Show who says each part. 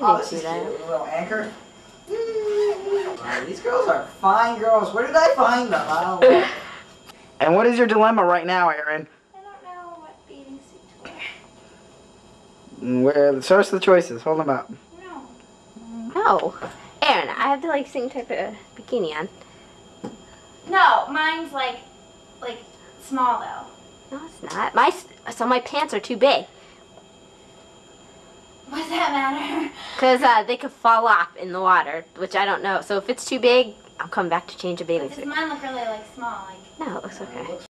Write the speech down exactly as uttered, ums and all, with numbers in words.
Speaker 1: oh,
Speaker 2: didn't
Speaker 1: this
Speaker 2: do
Speaker 1: is
Speaker 2: that.
Speaker 1: cute. A little anchor. Oh, these girls are fine girls. Where did I find them? I don't know. And what is your dilemma right now, Aaron?
Speaker 3: I don't know what bathing suit to wear.
Speaker 1: Where? Show us the choices. Hold them up.
Speaker 3: No.
Speaker 2: No. Aaron, I have the like same type of bikini on.
Speaker 3: No, mine's like, like small though.
Speaker 2: No, it's not. My so my pants are too big.
Speaker 3: What does that matter?
Speaker 2: Cause uh, they could fall off in the water, which I don't know. So if it's too big, I'll come back to change a bathing
Speaker 3: Does
Speaker 2: suit.
Speaker 3: mine look really like small? Like
Speaker 2: No, it looks okay.